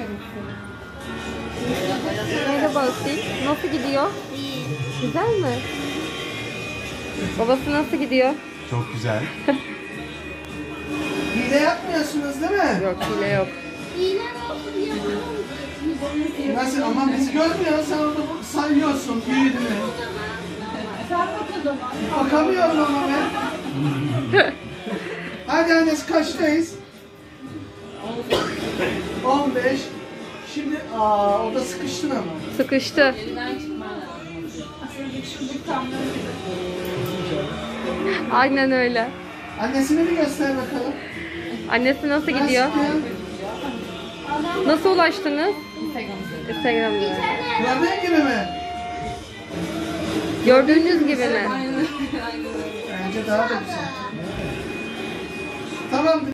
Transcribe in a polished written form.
Merhaba Asil. Nasıl gidiyor? İyi. Güzel mi? Babası nasıl gidiyor? Çok güzel. Hile yapmıyorsunuz değil mi? Yok, hile yok. İğnen olsun yapalım. Nasıl ama biz görmüyoruz, sen orada sayıyorsun büyüdü mü? Sen bak o zaman. Bakamıyorum ama ben. Hadi annesi kaçtayız? 15. Şimdi orada sıkıştın ama. Sıkıştı. Aynen öyle. Annesini bir göster bakalım. Annesi nasıl gidiyor? Nasıl ulaştınız? Instagram'da. Gördüğün gibi mi? Gördüğünüz gibi mi? Bence daha da güzel. Tamam.